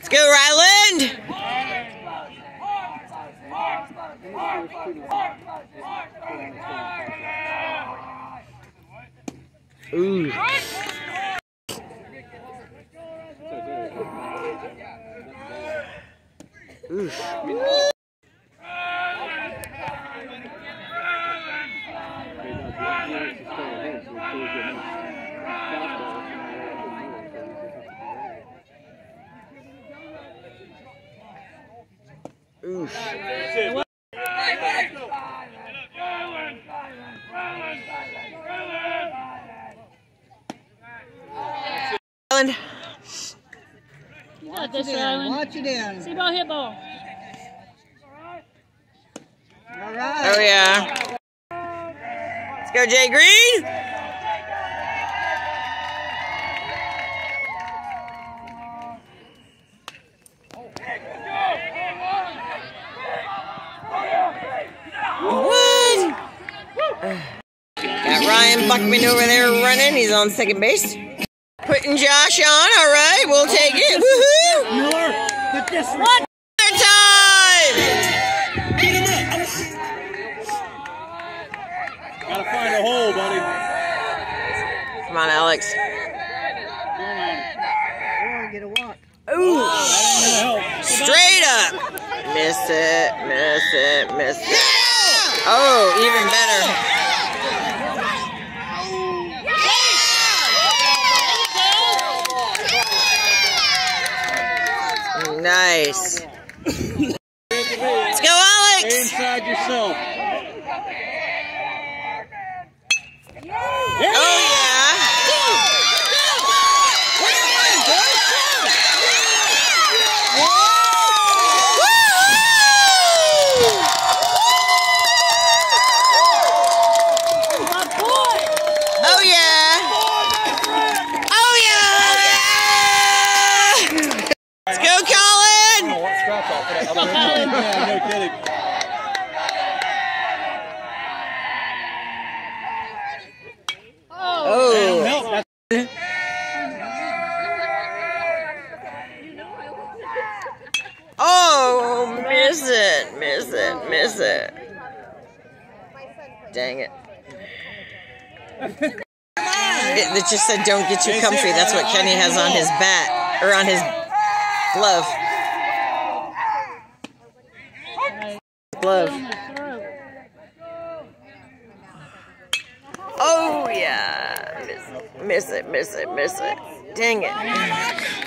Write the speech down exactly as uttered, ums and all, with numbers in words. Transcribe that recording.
go, Ryland! Ooh. Oof. Oof. Ryland. You got this, Ryland. Watch it in. See ball, hit ball. All right. Oh, yeah. Let's go, Jay Green. What? Got Ryan Buckman over there running. He's on second base. Putting Josh on. All right, we'll take it. Woohoo! Miller, put this one. One more time. Gotta find a hole, buddy. Come on, Alex. Get a walk. Ooh. Straight up. Miss it, miss it, miss it. Oh, even better. Nice. Let's go, Alex. Stay inside yourself. Oh, yeah. Oh, yeah. Oh, yeah. Let's go, Colin. Let's go, Colin. Yeah, no kidding. Oh. Oh, miss it, miss it, miss it. Dang it. It, it just said, don't get too comfy. That's what Kenny has on his bat, or on his glove. Glove. Oh, yeah. Miss it, miss it, miss it, miss it. Dang it.